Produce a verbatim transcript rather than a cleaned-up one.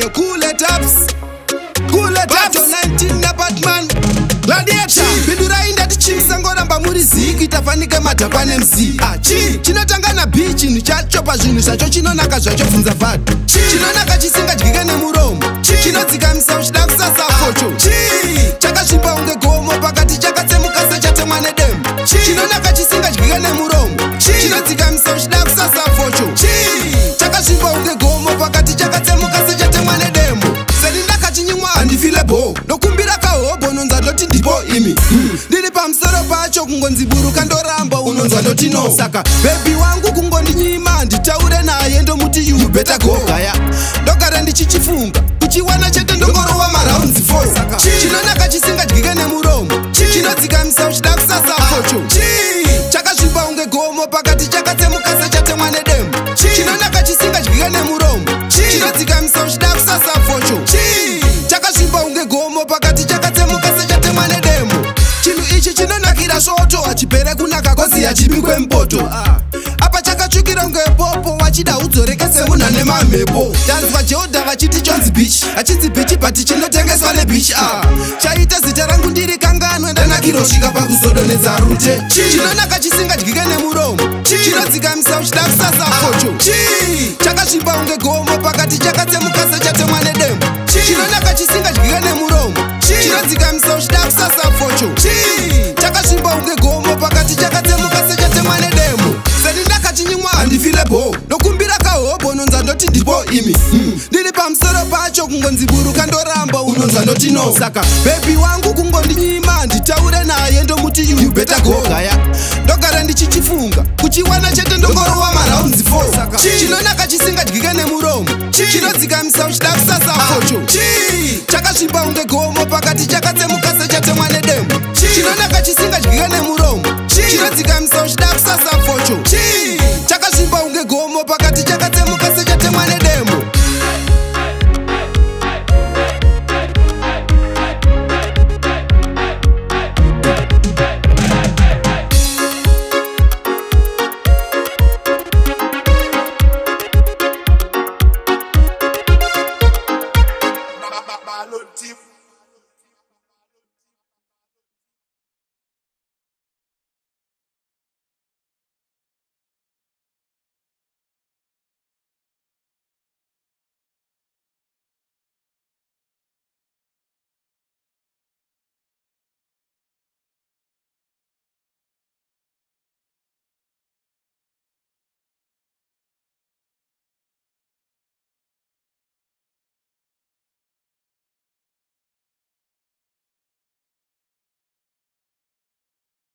yo cool it ups cool it ups nineteen na Batman Gladiator bindura inda tichi sangoramba muri ziki tafanike madhapa ne M C ah Chii chinotanga na B chinhu chachopa zvinhu zvacho chinonaka zvacho bvunza vhadha chinonaka chisingadyike nemuromo chinodzikamisa uchida kusasa focho Chii chakasvipa unge gomo pakati chakatsemuka sechatemwa nedemo chinonaka chisingadyike nemuromo chinodzikamisa uchida kusasa focho Chii chakasvipa unge gomo pakati chakatsemuka sechatemwa nedemo seni ndakachinyimwa handifile bo nokumbira kahobo unonzwa ndoti ndipo imi ndiri pamusoro pacho kungonziburuka ndoramba unonzwa ndoti no saka bebi wangu kungondinyima nditaure naye ndomuti you better go gaya ndogara ndichichifunga kuchiwana chete ndongorova maraundi four saka chinonaka chisingadyike nemuromo chinodzikamisa uchida kusasa focho chakasvipa unge gomo pakati chakatsemuka sechatemwa nedemo chinonaka chisingadyike nemuromo chinodzikamisa uchida kusasa focho chakasvipa unge gomo pakati chakatsemuka sechatemwa nedemo chinhu ichi chinonakira svoto hachipere kunaka kozi hachibikwe mpoto apa chakatsvukira unge popo wachida udzoreke semunhu ane mamhepo tanzwa jehodha vachiti chonzi bichi hachinzi bichi but chinotengeswa nebich chaita zita rangu ndiri kanganwe ndanakirosvika pakuzodonedza rute chinonaka chisingadyike nemuromo chinodzikamisa uchida kusasa focho chakasvipa unge gomo pakati chakatsemuka sechatemwa nedemo chinonaka chisingadyike nemuromo chinodzikamisa uchida kusasa focho chakasvipa unge gomo pakati chakatsemuka sechatemwa nedemo seni ndakachinyimwa handifile bo nokumbira kahobo unonzwa ndoti ndipo imi ndiri pamusoro pacho kungonziburuka ndoramba unonzwa ndoti no saka bebi wangu kungondinyima nditaure naye ndomuti you better go gaya ndogara ndichichifunga kuchiwana chete ndongorova maraundi four chinonaka chisingadyike nemuromo chinodzikamisa uchida kusasa focho chakasvipa unge gomo pakati chakatsemuka sechatemwa nedemo chinonaka chisingadyike nemuromo chinodzikamisa uchida kusasa focho chakasvipa unge gomo pakati chakatsemuka